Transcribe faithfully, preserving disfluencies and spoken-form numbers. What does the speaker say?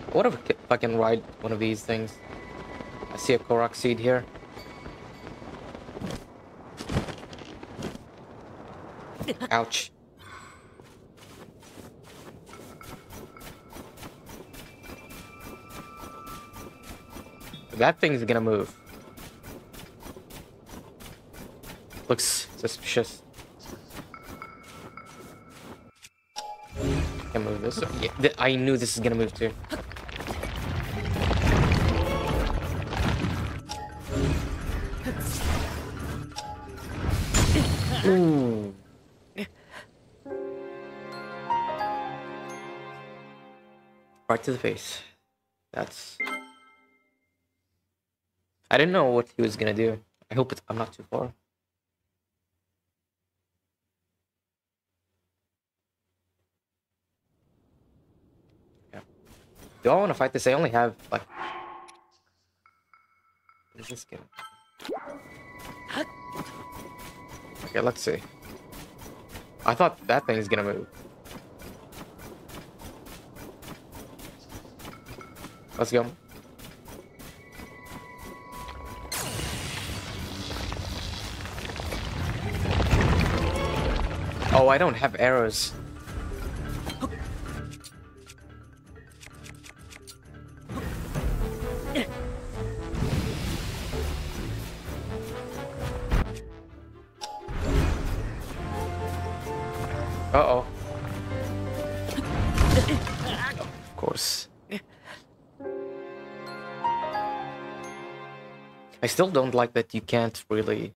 What if I can ride one of these things? I see a Korok seed here. Ouch. That thing's gonna move. Looks suspicious. Can move this. Yeah, th I knew this is gonna move too. Ooh. Right to the face. That's... I didn't know what he was gonna do. I hope it's... I'm not too far. Yeah. Do I want to fight this? I only have, like... What is this game? Okay, let's see. I thought that thing's gonna move. Let's go. Oh, I don't have arrows. Uh-oh. Of course. I still don't like that you can't really